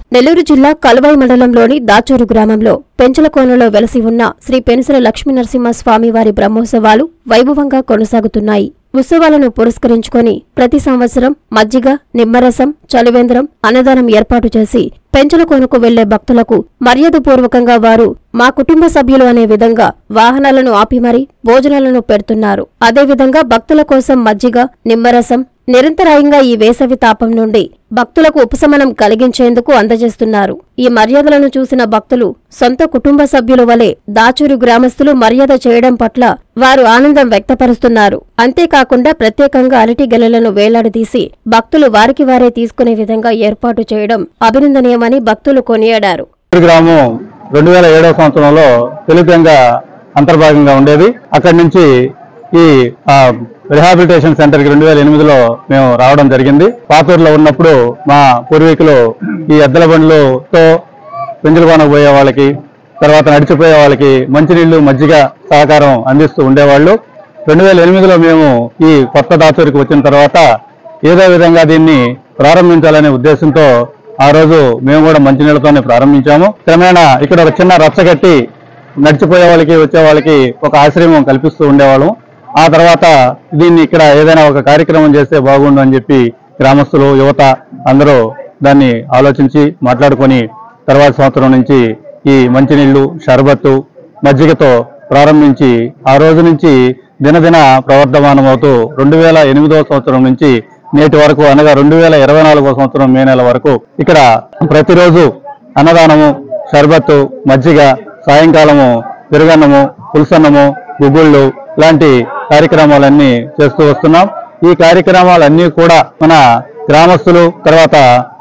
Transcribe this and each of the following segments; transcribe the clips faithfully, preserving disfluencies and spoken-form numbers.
నెల్లూరు జిల్లా కలువాయి మండలంలోని దాచూరు గ్రామంలో పెంచలకోనలో వెలసి ఉన్న శ్రీ పెనుసల లక్ష్మీనరసింహ స్వామివారి బ్రహ్మోత్సవాలు వైభవంగా కొనసాగుతున్నాయి. ఉత్సవాలను పురస్కరించుకొని ప్రతి సంవత్సరం మజ్జిగ, నిమ్మరసం, చలివేంద్రం, అన్నదానం ఏర్పాటు చేసి పెంచలకోనకు వెళ్లే భక్తులకు మర్యాదపూర్వకంగా వారు మా కుటుంబ సభ్యులు అనే విధంగా వాహనాలను ఆపి మరీ భోజనాలను పెడుతున్నారు. అదేవిధంగా భక్తుల కోసం మజ్జిగ, నిమ్మరసం నిరంతరాయంగా ఈ వేసవి తాపం నుండి భక్తులకు ఉపశమనం కలిగించేందుకు అందజేస్తున్నారు. ఈ మర్యాదలను చూసిన భక్తులు సొంత కుటుంబ సభ్యుల వలె దాచూరు గ్రామస్తులు మర్యాద చేయడం పట్ల వారు ఆనందం వ్యక్తపరుస్తున్నారు. అంతేకాకుండా ప్రత్యేకంగా అరటి గెలలను వేలాడదీసి భక్తులు వారికి వారే తీసుకునే విధంగా ఏర్పాటు చేయడం అభినందనీయమని భక్తులు కొనియాడారు. గ్రామం రెండు వేల ఏడవ సంవత్సరంలో తెలుగుగా అంతర్భాగంగా ఉండేది. అక్కడి నుంచి ఈ రిహాబిలిటేషన్ సెంటర్ కి రెండు వేల ఎనిమిదిలో మేము రావడం జరిగింది. పాతూరులో ఉన్నప్పుడు మా పూర్వీకులు ఈ ఎద్దల బండ్లతో పెంచలకోనకు పోయే వాళ్ళకి, తర్వాత నడిచిపోయే వాళ్ళకి మంచినీళ్లు, మజ్జిగ సహకారం అందిస్తూ ఉండేవాళ్ళు. రెండు వేల ఎనిమిదిలో మేము ఈ కొత్త దాచూరికి వచ్చిన తర్వాత ఏదో విధంగా దీన్ని ప్రారంభించాలనే ఉద్దేశంతో ఆ రోజు మేము కూడా మంచినీళ్లతోనే ప్రారంభించాము. క్రమేణా ఇక్కడ ఒక చిన్న రచ్చగట్టి నడిచిపోయే వాళ్ళకి, వచ్చే వాళ్ళకి ఒక ఆశ్రయం కల్పిస్తూ ఉండేవాళ్ళం. ఆ తర్వాత దీన్ని ఇక్కడ ఏదైనా ఒక కార్యక్రమం చేస్తే బాగుండు అని చెప్పి గ్రామస్తులు, యువత అందరూ దాన్ని ఆలోచించి మాట్లాడుకొని తర్వాత సంవత్సరం నుంచి ఈ మంచినీళ్లు, షర్బత్తు, మజ్జిగతో ప్రారంభించి ఆ రోజు నుంచి దినదిన ప్రవర్ధమానం అవుతూ రెండు వేల ఎనిమిదవ సంవత్సరం నుంచి నేటి వరకు అనగా రెండు వేల ఇరవై నాలుగో సంవత్సరం మే నెల వరకు ఇక్కడ ప్రతిరోజు అన్నదానము, షర్బత్తు, మజ్జిగ, సాయంకాలము పెరుగన్నము, పులుసన్నము, గుగ్గుళ్ళు లాంటి కార్యక్రమాలన్నీ చేస్తూ వస్తున్నాం. ఈ కార్యక్రమాలన్నీ కూడా మన గ్రామస్తులు, తర్వాత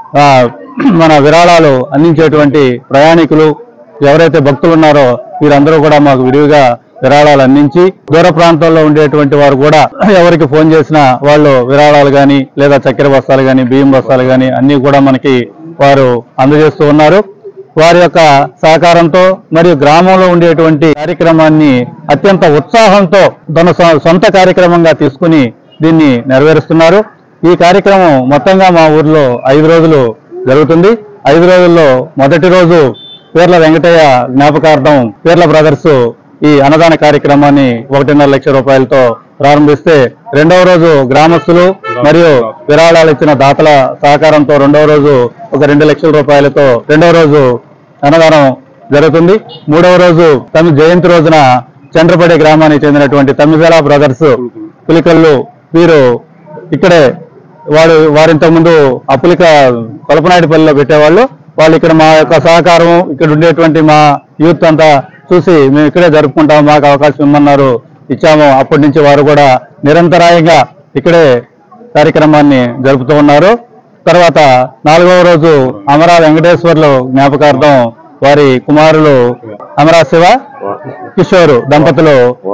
మన విరాళాలు అందించేటువంటి ప్రయాణికులు ఎవరైతే భక్తులు ఉన్నారో వీరందరూ కూడా మాకు విరివిగా విరాళాలు అందించి, దూర ప్రాంతాల్లో ఉండేటువంటి వారు కూడా ఎవరికి ఫోన్ చేసినా వాళ్ళు విరాళాలు గాని, లేదా చక్కెర బస్తాలు గాని, బియ్యం బస్తాలు గాని అన్ని కూడా మనకి వారు అందజేస్తూ ఉన్నారు. వారి యొక్క సహకారంతో మరియు గ్రామంలో ఉండేటువంటి కార్యక్రమాన్ని అత్యంత ఉత్సాహంతో తన సొంత కార్యక్రమంగా తీసుకుని దీన్ని నెరవేరుస్తున్నారు. ఈ కార్యక్రమం మొత్తంగా మా ఊర్లో ఐదు రోజులు జరుగుతుంది. ఐదు రోజుల్లో మొదటి రోజు పేర్ల వెంకటయ్య జ్ఞాపకార్థం పేర్ల బ్రదర్స్ ఈ అన్నదాన కార్యక్రమాన్ని ఒకటిన్నర లక్షల రూపాయలతో ప్రారంభిస్తే, రెండవ రోజు గ్రామస్తులు మరియు విరాళాలు ఇచ్చిన దాతల సహకారంతో రెండవ రోజు ఒక రెండు లక్షల రూపాయలతో రెండవ రోజు అన్నదానం జరుగుతుంది. మూడవ రోజు తమ జయంతి రోజున చంద్రపడి గ్రామానికి చెందినటువంటి తమ్మిదల బ్రదర్స్ పులికల్లు వీరు ఇక్కడే వాడు వారింతకు ముందు అప్పులిక కొలపనాయుడిపల్లిలో పెట్టేవాళ్ళు. వాళ్ళు ఇక్కడ మా యొక్క సహకారం, ఇక్కడ ఉండేటువంటి మా యూత్ అంతా చూసి మేము ఇక్కడే జరుపుకుంటాము, మాకు అవకాశం ఇమ్మన్నారు, ఇచ్చాము. అప్పటి నుంచి వారు కూడా నిరంతరాయంగా ఇక్కడే కార్యక్రమాన్ని జరుపుతూ ఉన్నారు. తర్వాత నాలుగవ రోజు అమరా వెంకటేశ్వర్లు జ్ఞాపకార్థం వారి కుమారులు అమరా శివ, కిషోర్ దంపతులు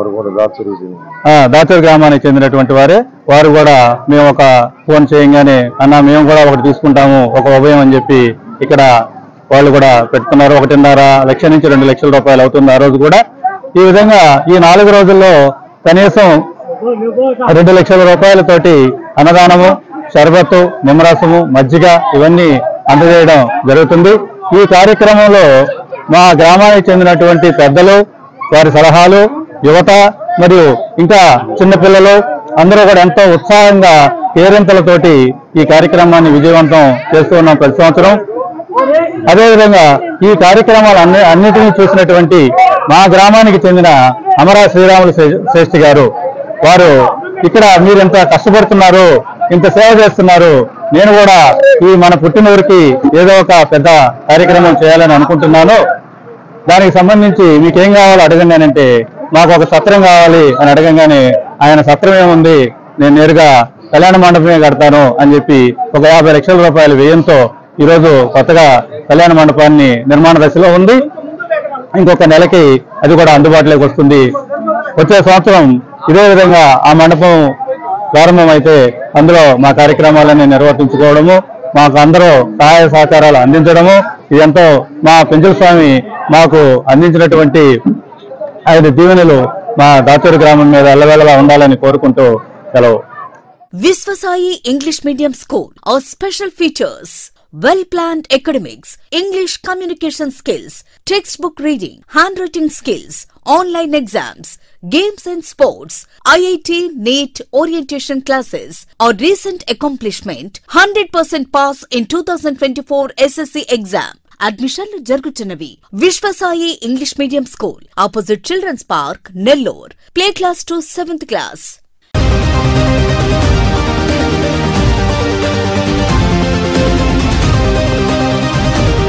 దాచూరు గ్రామానికి చెందినటువంటి వారే. వారు కూడా మేము ఒక ఫోన్ చేయంగానే అన్న మేము కూడా ఒకటి తీసుకుంటాము, ఒక ఉభయం అని చెప్పి ఇక్కడ వాళ్ళు కూడా పెడుతున్నారు. ఒకటిన్నర లక్ష నుంచి రెండు లక్షల రూపాయలు అవుతుంది ఆ రోజు కూడా. ఈ విధంగా ఈ నాలుగు రోజుల్లో కనీసం రెండు లక్షల రూపాయలతోటి అన్నదానము, షర్బత్తు, నిమ్మరసము, మజ్జిగ ఇవన్నీ అందజేయడం జరుగుతుంది. ఈ కార్యక్రమంలో మా గ్రామానికి చెందినటువంటి పెద్దలు, వారి సలహాలు, యువత మరియు ఇంకా చిన్నపిల్లలు అందరూ కూడా ఎంతో ఉత్సాహంగా కేరింతలతోటి ఈ కార్యక్రమాన్ని విజయవంతం చేస్తూ ఉన్నాం ప్రతి సంవత్సరం. అదేవిధంగా ఈ కార్యక్రమాలు అన్ని అన్నిటినీ చూసినటువంటి మా గ్రామానికి చెందిన అమరా శ్రీరాములు శ్రేష్ఠి గారు, వారు ఇక్కడ మీరు ఎంత కష్టపడుతున్నారు, ఇంత సేవ చేస్తున్నారు, నేను కూడా ఈ మన పుట్టినూరికి ఏదో ఒక పెద్ద కార్యక్రమం చేయాలని అనుకుంటున్నాను, దానికి సంబంధించి మీకేం కావాలో అడగండి అని అంటే, మాకు ఒక సత్రం కావాలి అని అడగంగానే ఆయన సత్రం ఏముంది, నేను నేరుగా కళ్యాణ మండపమే కడతాను అని చెప్పి ఒక యాభై లక్షల రూపాయల వ్యయంతో ఈరోజు కొత్తగా కళ్యాణ మండపాన్ని నిర్మాణ దశలో ఉంది. ఇంకొక నెలకి అది కూడా అందుబాటులోకి వస్తుంది. వచ్చే సంవత్సరం ఇదే విధంగా ఆ మండపం ప్రారంభమైతే అందులో మా కార్యక్రమాలన్నీ నిర్వర్తించుకోవడము, మాకు అందరూ సహాయ సహకారాలు అందించడము, ఇదంతో మా పెంచల స్వామి మాకు అందించినటువంటి ఐదు దీవెనలు మా దాచూరు గ్రామం మీద ఎల్లవేళలా ఉండాలని కోరుకుంటూ సెలవు. Viswasai English Medium School. Our special features: well-planned academics, English communication skills, textbook reading, handwriting skills, online exams, games and sports, I I T, NEET, orientation classes, or recent accomplishment, one hundred percent pass in two thousand twenty-four S S C exam. అడ్మిషన్లు జరుగుతున్నవి. Vishwasai English medium school opposite children's park, Nellore. Play class to seventh class.